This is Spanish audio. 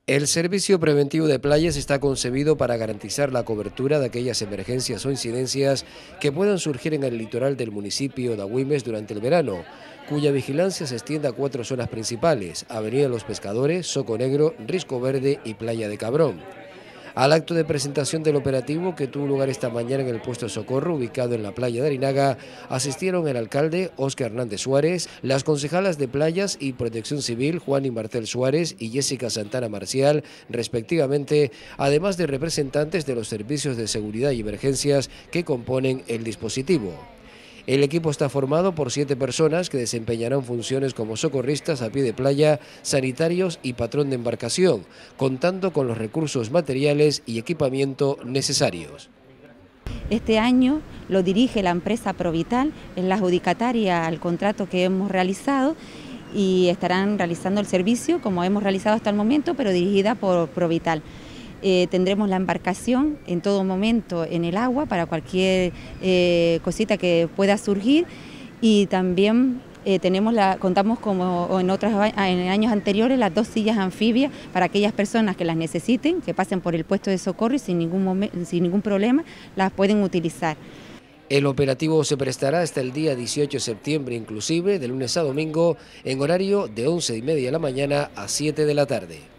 El servicio preventivo de playas está concebido para garantizar la cobertura de aquellas emergencias o incidencias que puedan surgir en el litoral del municipio de Agüimes durante el verano, cuya vigilancia se extiende a 4 zonas principales: Avenida Los Pescadores, Soco Negro, Risco Verde y Playa de Cabrón. Al acto de presentación del operativo, que tuvo lugar esta mañana en el puesto de socorro ubicado en la playa de Arinaga, asistieron el alcalde Óscar Hernández Suárez, las concejalas de Playas y Protección Civil Juan y Martel Suárez y Jessica Santana Marcial, respectivamente, además de representantes de los servicios de seguridad y emergencias que componen el dispositivo. El equipo está formado por 7 personas que desempeñarán funciones como socorristas a pie de playa, sanitarios y patrón de embarcación, contando con los recursos materiales y equipamiento necesarios. Este año lo dirige la empresa Provital, es la adjudicataria al contrato que hemos realizado y estarán realizando el servicio como hemos realizado hasta el momento, pero dirigida por Provital. Tendremos la embarcación en todo momento en el agua para cualquier cosita que pueda surgir, y también contamos como en años anteriores las 2 sillas anfibias para aquellas personas que las necesiten, que pasen por el puesto de socorro y sin ningún problema las pueden utilizar. El operativo se prestará hasta el día 18 de septiembre inclusive, de lunes a domingo, en horario de 11:30 de la mañana a 7 de la tarde.